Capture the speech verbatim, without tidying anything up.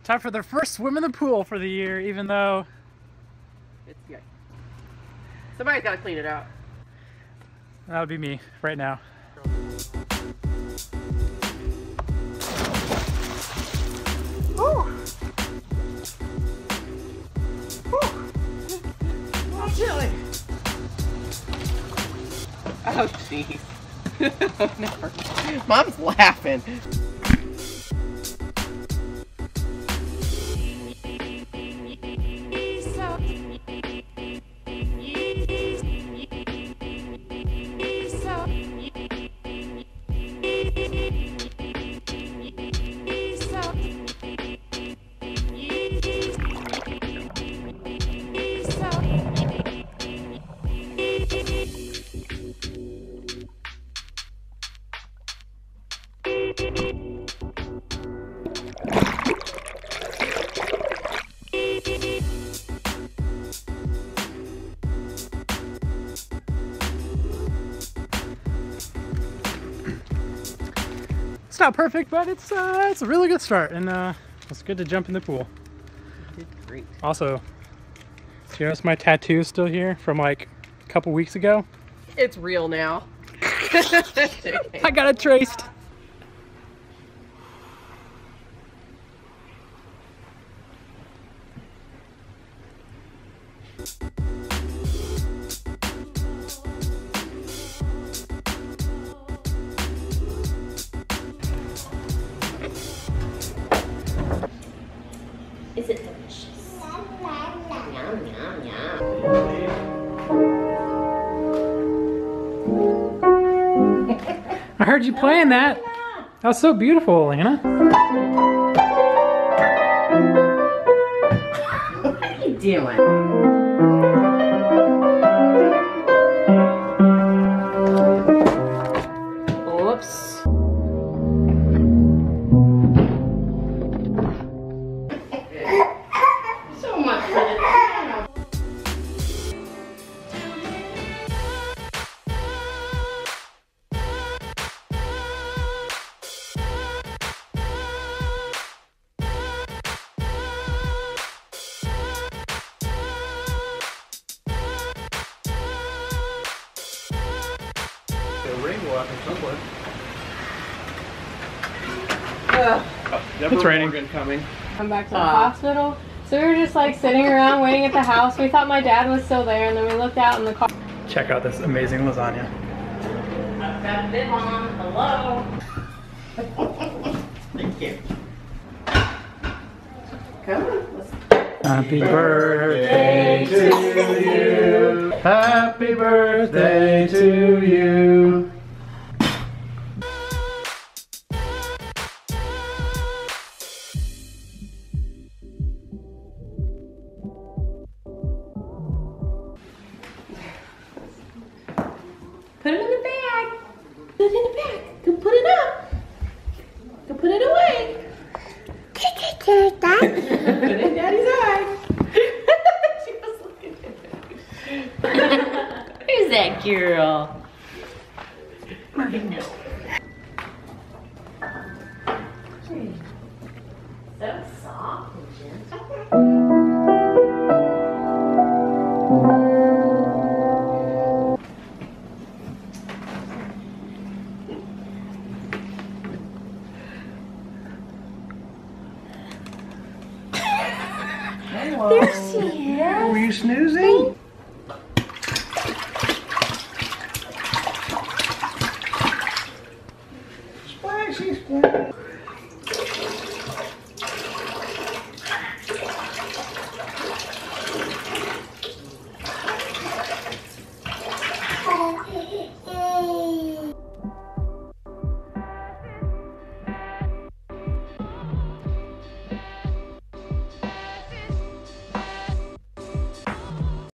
Time for their first swim in the pool for the year, even though it's good. Somebody's got to clean it out. That would be me right now. Ooh. Ooh. Oh, chilly. Oh, jeez. Never. Mom's laughing. It's not perfect, but it's uh, it's a really good start, and uh, it's good to jump in the pool. You did great. Also, do you notice my tattoo is still here from like a couple weeks ago? It's real now. I got it traced. Is it delicious? Yum, yum, yum. I heard you playing that. That was so beautiful, Alana. What are you doing? Oops. So much for the piano. Rain will happen somewhere. Uh, Oh, It's raining. Morgan coming. Come back to the Uh. hospital. So we were just like sitting around waiting at the house. We thought my dad was still there, and then we looked out in the car. Check out this amazing lasagna. I've got a bib on. Hello. Thank you. come on. Let's Happy birthday to you. Happy birthday to you. Put it in the bag. Put it in the bag. Go put it up. Go put it away. Put it in Daddy's eye. She was looking at it. Who's that girl? Morgan, no. So soft and gentle. There she is. Were you snoozing? Splashy, splashy.